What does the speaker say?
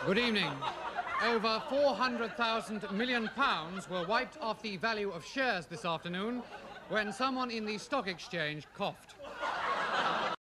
Good evening. Over £400,000 million were wiped off the value of shares this afternoon when someone in the stock exchange coughed.